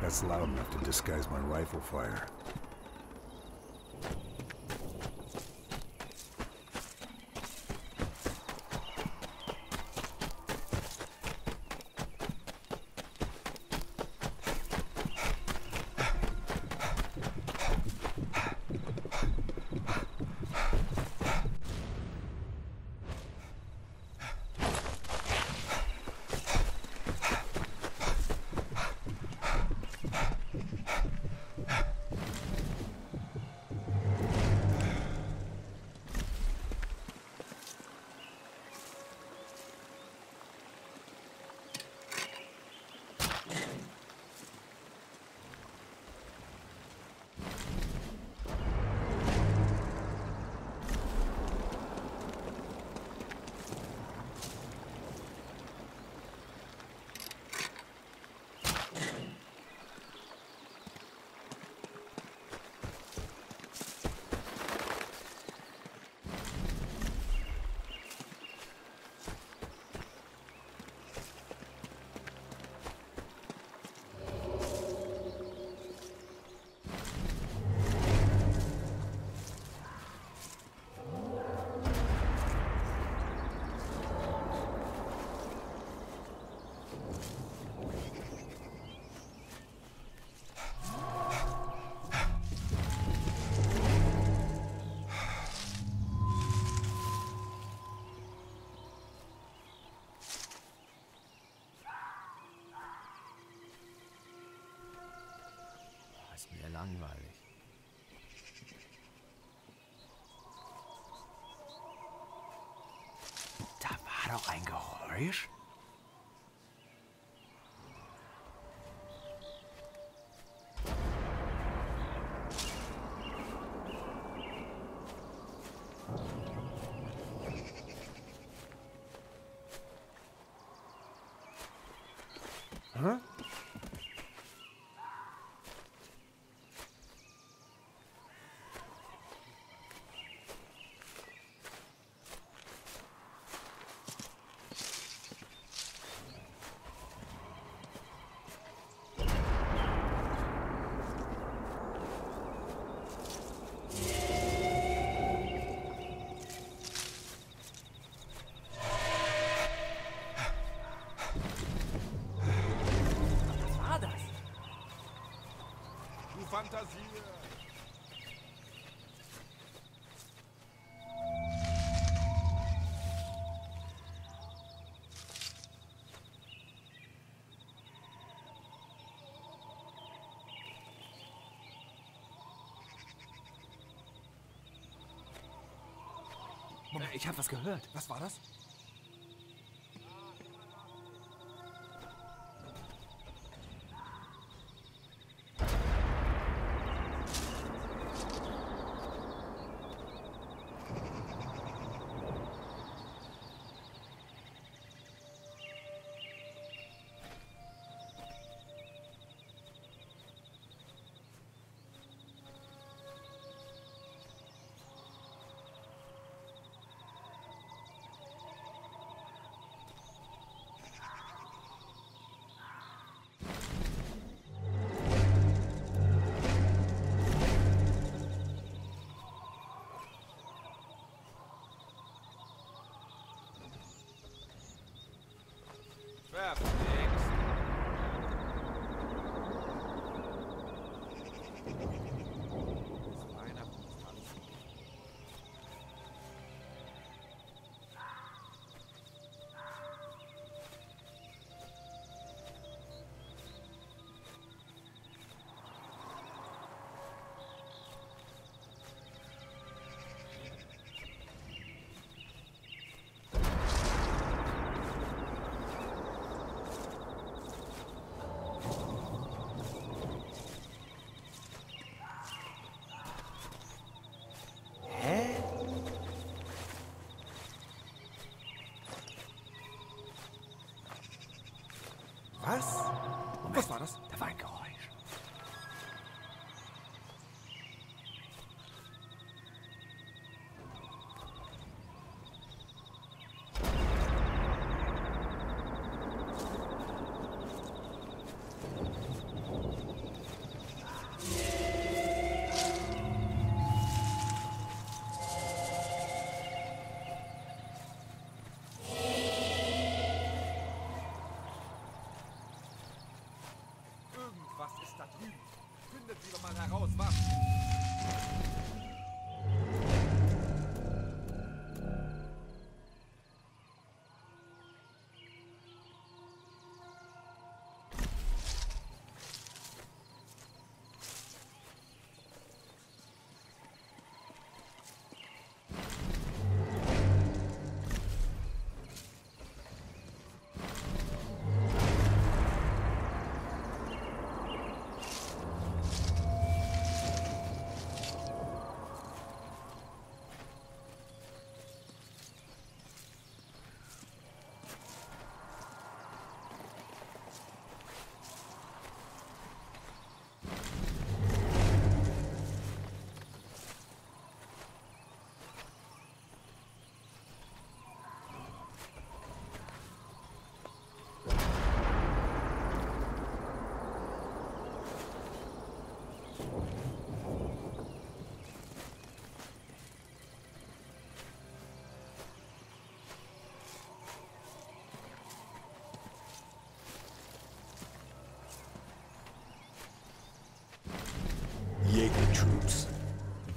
That's loud enough to disguise my rifle fire. Ist mir langweilig. Da war doch ein Geräusch. Hä? Fantasie. Ich habe was gehört. Was war das?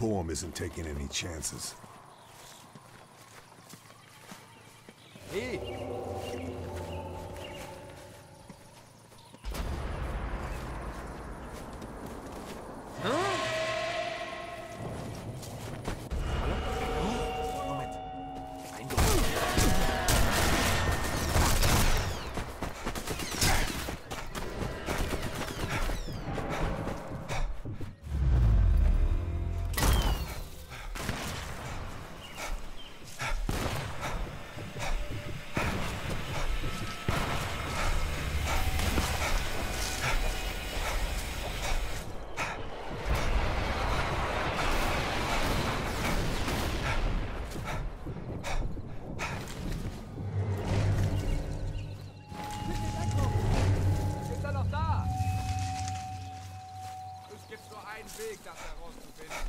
poem isn't taking any chances. Hey! Weg, das herauszufinden.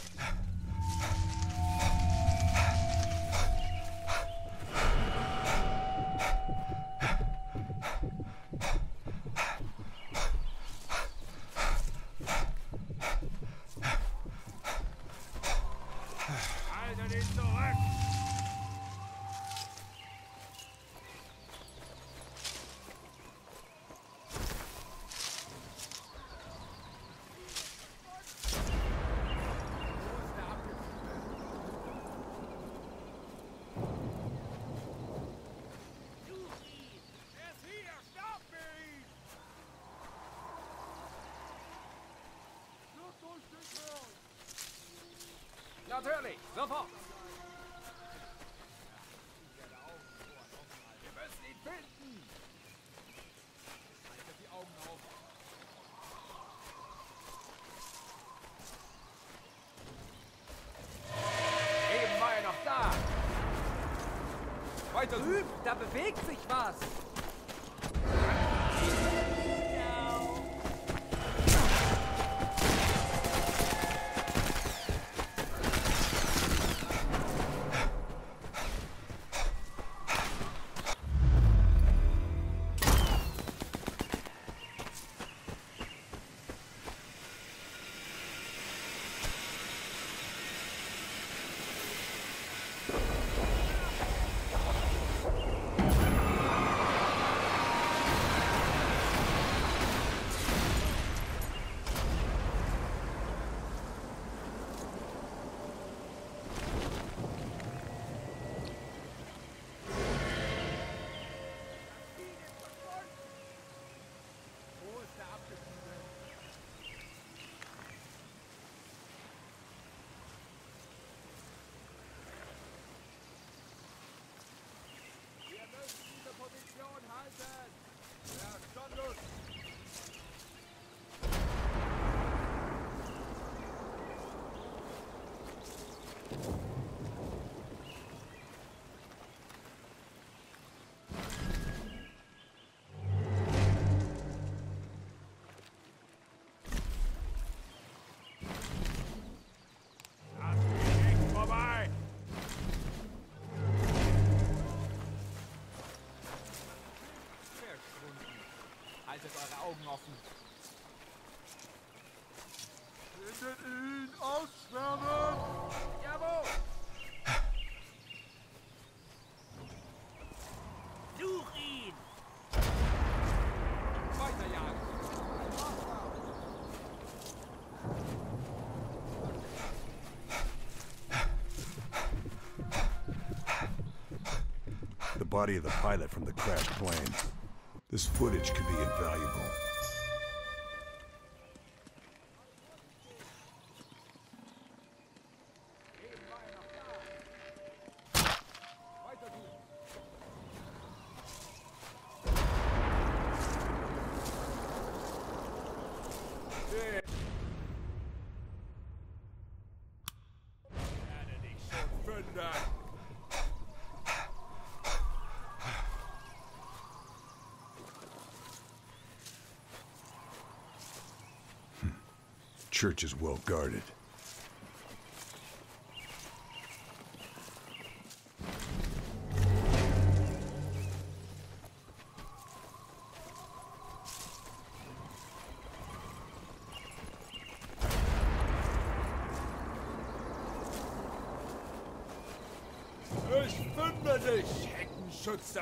Haltet ihn zurück! Natürlich, sofort! Wir müssen ihn finden! Haltet die Augen auf! Eben war er noch da! Weiter drüben! Da bewegt sich was! Position halten! Ja, schon los! Das geht nicht vorbei! Haltet eure Augen offen. Findet ihn! Ausschwärmen! Jawohl! Such ihn! Weiterjagen! The body of the pilot from the crashed plane. This footage could be invaluable. Werde dich schon finden! Church is well guarded. Ich finde dich, Heckenschütze!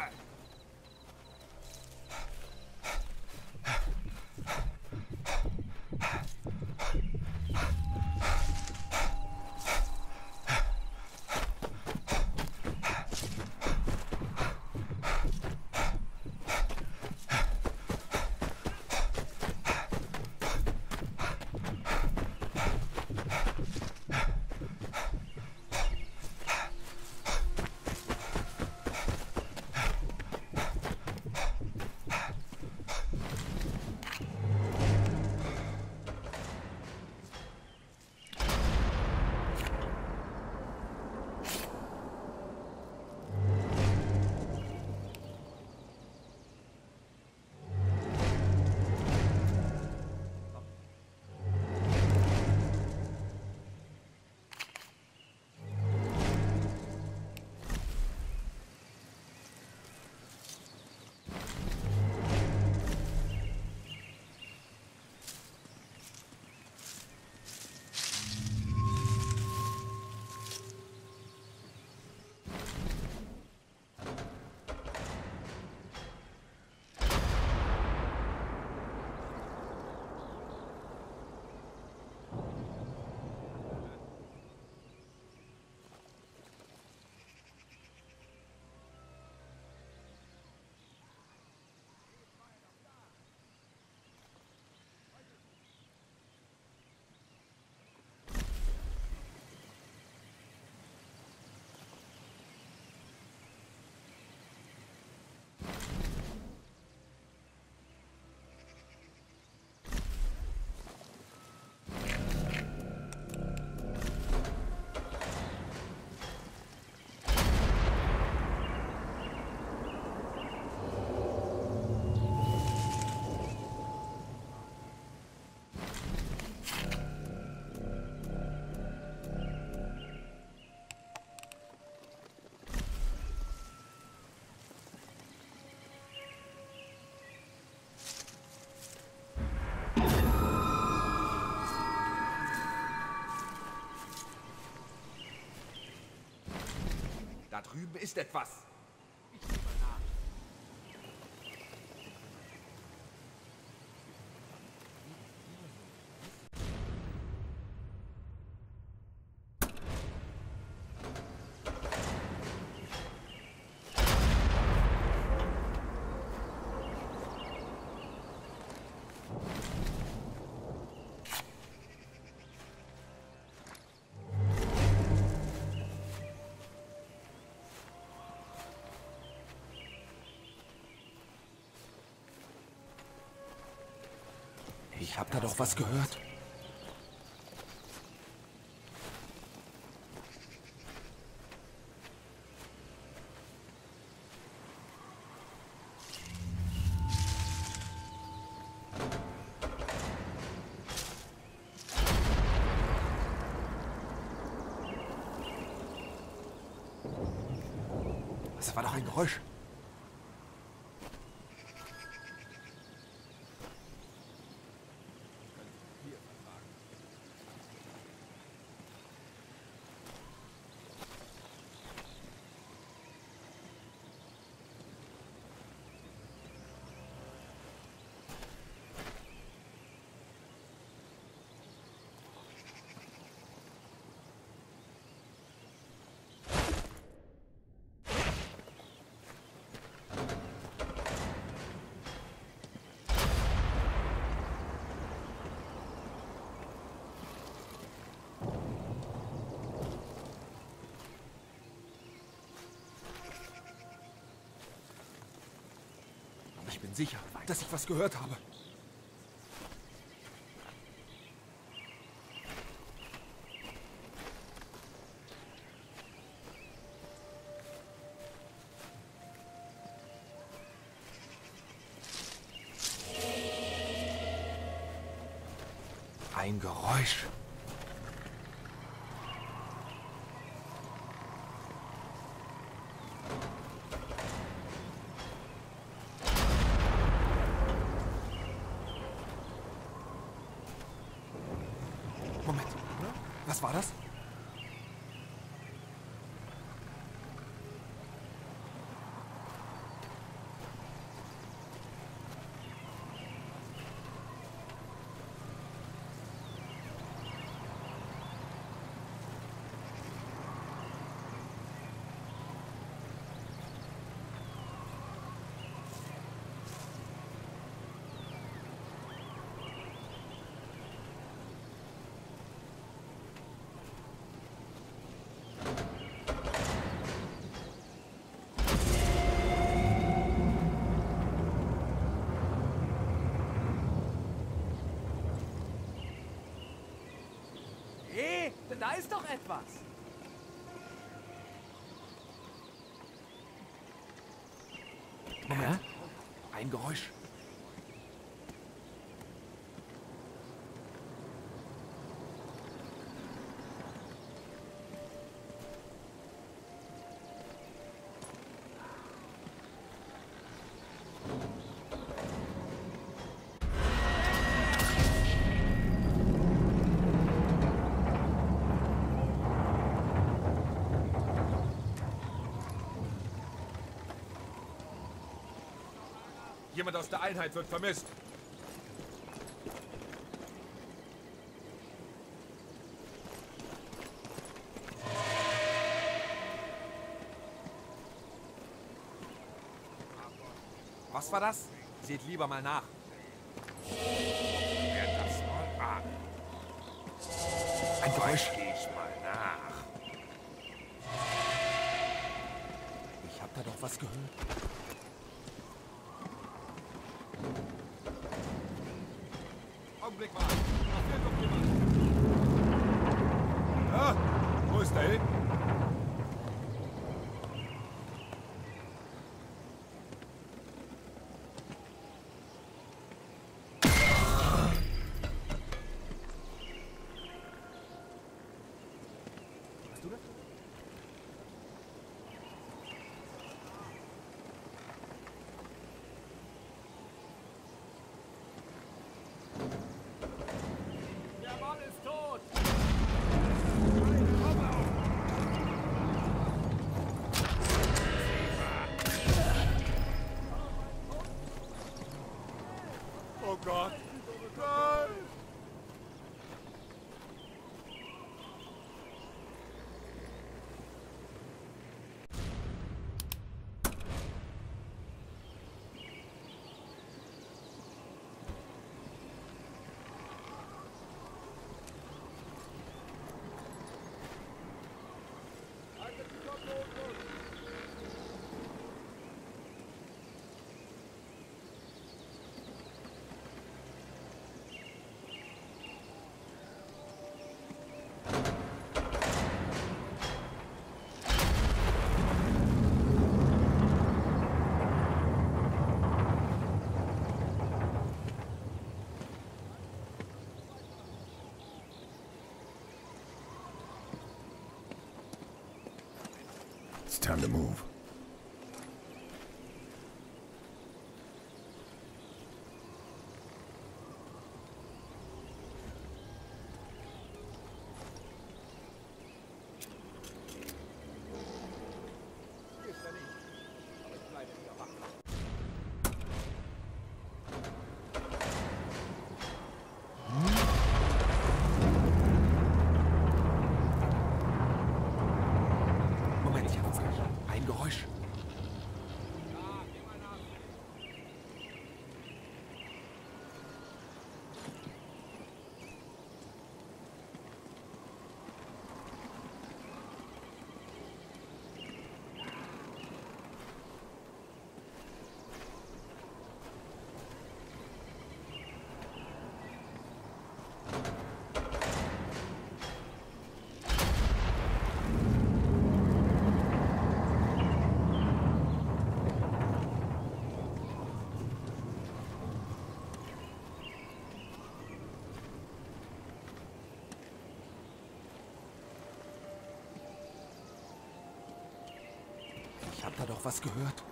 Da drüben ist etwas. Ich sehe mal nach. Ich hab da doch was gehört. Das war doch ein Geräusch. Ich bin sicher, dass ich was gehört habe. Ein Geräusch. Moment, was war das? Da ist doch etwas. Moment. Ein Geräusch. Jemand aus der Einheit wird vermisst. Was war das? Seht lieber mal nach. Wer das mal an? Ein Geräusch. Ich mal nach. Ich hab da doch was gehört. Augenblick mal. Da fehlt doch jemand. Ja, wo ist der hin? Hast du das? Der Mann ist tot. Oh Gott. Nein. It's time to move. Moment, ich hab was gehört. Ein Geräusch. Ich hab da doch was gehört.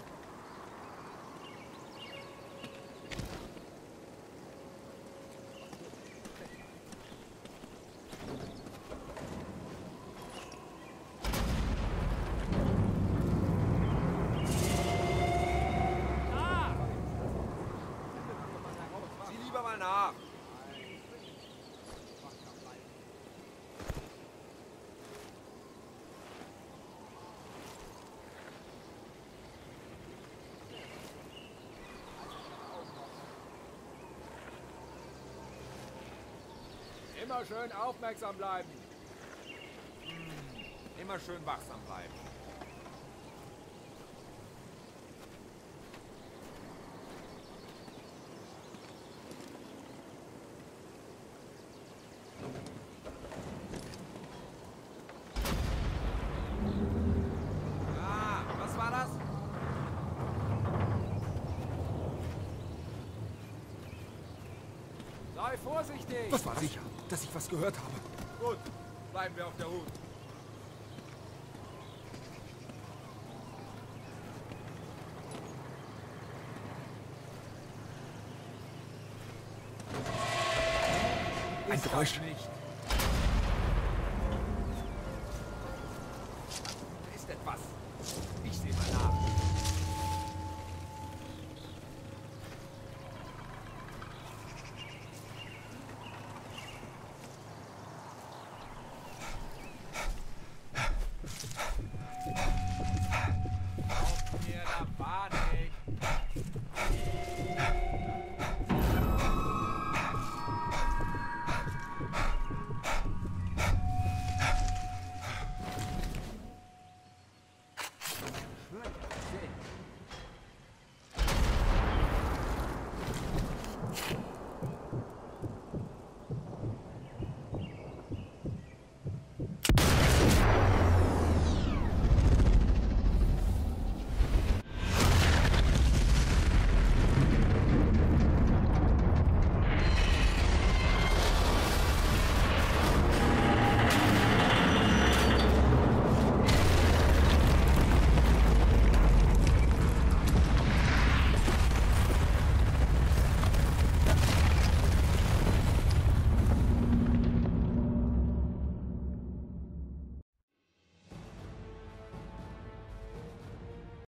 Sieh lieber mal nach. Immer schön aufmerksam bleiben. Immer schön wachsam bleiben. Sei vorsichtig! Was war sicher, dass ich was gehört habe? Gut, bleiben wir auf der Hut. Ein Ist das Geräusch. nicht?